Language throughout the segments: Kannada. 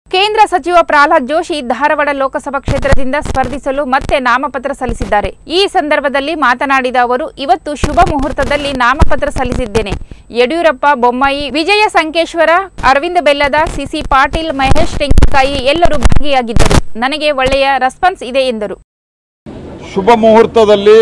ಕೇಂದ್ರ ಸಚಿವ ಪ್ರಹ್ಲಾದ್ ಜೋಶಿ ಧಾರವಾಡ ಲೋಕಸಭಾ ಕ್ಷೇತ್ರದಿಂದ ಸ್ಪರ್ಧಿಸಲು ಮತ್ತೆ ನಾಮಪತ್ರ ಸಲ್ಲಿಸಿದ್ದಾರೆ. ಈ ಸಂದರ್ಭದಲ್ಲಿ ಮಾತನಾಡಿದ ಅವರು, ಇವತ್ತು ಶುಭ ಮುಹೂರ್ತದಲ್ಲಿ ನಾಮಪತ್ರ ಸಲ್ಲಿಸಿದ್ದೇನೆ. ಯಡಿಯೂರಪ್ಪ, ಬೊಮ್ಮಾಯಿ, ವಿಜಯ ಸಂಕೇಶ್ವರ, ಅರವಿಂದ ಬೆಲ್ಲದ, ಸಿಸಿ ಪಾಟೀಲ್, ಮಹೇಶ್ ತೆಂಗಿನಕಾಯಿ ಎಲ್ಲರೂ ಭಾಗಿಯಾಗಿದ್ದರು. ನನಗೆ ಒಳ್ಳೆಯ ರೆಸ್ಪಾನ್ಸ್ ಇದೆ ಎಂದರು. ಶುಭ ಮುಹೂರ್ತದಲ್ಲಿ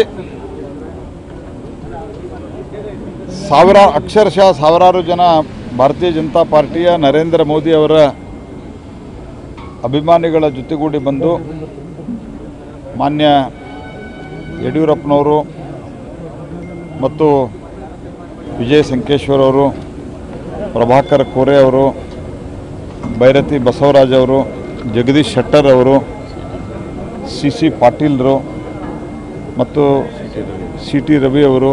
ಅಕ್ಷರಶಃ ಸಾವಿರಾರು ಜನ ಭಾರತೀಯ ಜನತಾ ಪಾರ್ಟಿಯ ನರೇಂದ್ರ ಮೋದಿ ಅವರ ಅಭಿಮಾನಿಗಳ ಜೊತೆಗೂಡಿ ಬಂದು ಮಾನ್ಯ ಯಡಿಯೂರಪ್ಪನವರು ಮತ್ತು ವಿಜಯ ಸಂಕೇಶ್ವರ ಅವರು, ಪ್ರಭಾಕರ್ ಕೋರೆ ಅವರು, ಭೈರತಿ ಬಸವರಾಜ್ ಅವರು, ಜಗದೀಶ್ ಶೆಟ್ಟರ್ ಅವರು, ಸಿಸಿ ಪಾಟೀಲ್ರು ಮತ್ತು ಸಿಟಿ ರವಿ ಅವರು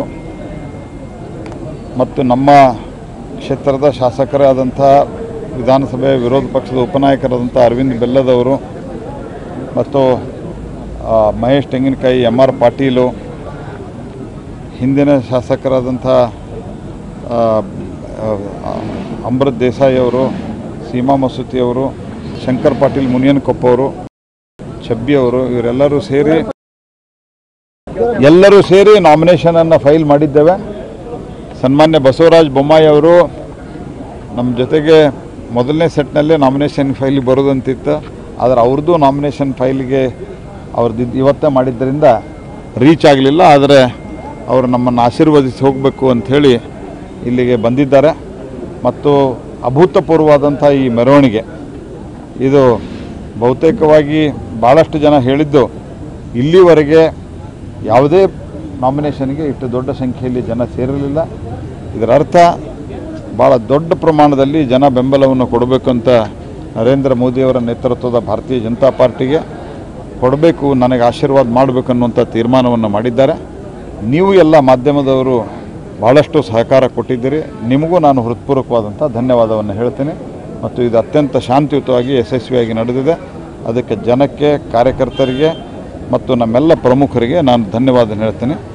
ಮತ್ತು ನಮ್ಮ ಕ್ಷೇತ್ರದ ಶಾಸಕರಾದಂಥ ವಿಧಾನಸಭೆ ವಿರೋಧ ಪಕ್ಷದ ಉಪನಾಯಕರಾದಂಥ ಅರವಿಂದ್ ಬೆಲ್ಲದವರು ಮತ್ತು ಮಹೇಶ್ ತೆಂಗಿನಕಾಯಿ, MR ಪಾಟೀಲು, ಹಿಂದಿನ ಶಾಸಕರಾದಂಥ ಅಮೃತ್ ದೇಸಾಯಿ ಅವರು, ಸೀಮಾ ಮಸೂತಿ ಅವರು, ಶಂಕರ್ ಪಾಟೀಲ್ ಮುನಿಯನಕೊಪ್ಪ ಅವರು, ಚಬ್ಬಿ ಅವರು, ಎಲ್ಲರೂ ಸೇರಿ ನಾಮಿನೇಷನನ್ನು ಫೈಲ್ ಮಾಡಿದ್ದೇವೆ. ಸನ್ಮಾನ್ಯ ಬಸವರಾಜ ಬೊಮ್ಮಾಯಿ ಅವರು ನಮ್ಮ ಜೊತೆಗೆ ಮೊದಲನೇ ಸೆಟ್ನಲ್ಲೇ ನಾಮಿನೇಷನ್ ಫೈಲ್ ಬರೋದಂತಿತ್ತು. ಆದರೆ ಅವ್ರದ್ದು ನಾಮಿನೇಷನ್ ಫೈಲಿಗೆ ಅವ್ರದ್ದು ಇವತ್ತೇ ಮಾಡಿದ್ದರಿಂದ ರೀಚ್ ಆಗಲಿಲ್ಲ. ಆದರೆ ಅವರು ನಮ್ಮನ್ನು ಆಶೀರ್ವದಿಸಿ ಹೋಗಬೇಕು ಅಂಥೇಳಿ ಇಲ್ಲಿಗೆ ಬಂದಿದ್ದಾರೆ. ಮತ್ತು ಅಭೂತಪೂರ್ವವಾದಂಥ ಈ ಮೆರವಣಿಗೆ ಇದು ಬಹುತೇಕವಾಗಿ ಭಾಳಷ್ಟು ಜನ ಹೇಳಿದ್ದು, ಇಲ್ಲಿವರೆಗೆ ಯಾವುದೇ ನಾಮಿನೇಷನ್ಗೆ ಇಷ್ಟು ದೊಡ್ಡ ಸಂಖ್ಯೆಯಲ್ಲಿ ಜನ ಸೇರಲಿಲ್ಲ. ಇದರ ಅರ್ಥ ಭಾಳ ದೊಡ್ಡ ಪ್ರಮಾಣದಲ್ಲಿ ಜನ ಬೆಂಬಲವನ್ನು ಕೊಡಬೇಕು ಅಂತ ನರೇಂದ್ರ ಮೋದಿಯವರ ನೇತೃತ್ವದ ಭಾರತೀಯ ಜನತಾ ಪಾರ್ಟಿಗೆ ಕೊಡಬೇಕು, ನನಗೆ ಆಶೀರ್ವಾದ ಮಾಡಬೇಕು ಅನ್ನುವಂಥ ತೀರ್ಮಾನವನ್ನು ಮಾಡಿದ್ದಾರೆ. ನೀವು ಎಲ್ಲ ಮಾಧ್ಯಮದವರು ಭಾಳಷ್ಟು ಸಹಕಾರ ಕೊಟ್ಟಿದ್ದೀರಿ. ನಿಮಗೂ ನಾನು ಹೃತ್ಪೂರ್ವಕವಾದಂಥ ಧನ್ಯವಾದವನ್ನು ಹೇಳ್ತೀನಿ. ಮತ್ತು ಇದು ಅತ್ಯಂತ ಶಾಂತಿಯುತವಾಗಿ ಯಶಸ್ವಿಯಾಗಿ ನಡೆದಿದೆ. ಅದಕ್ಕೆ ಜನಕ್ಕೆ, ಕಾರ್ಯಕರ್ತರಿಗೆ ಮತ್ತು ನಮ್ಮೆಲ್ಲ ಪ್ರಮುಖರಿಗೆ ನಾನು ಧನ್ಯವಾದ ಹೇಳ್ತೀನಿ.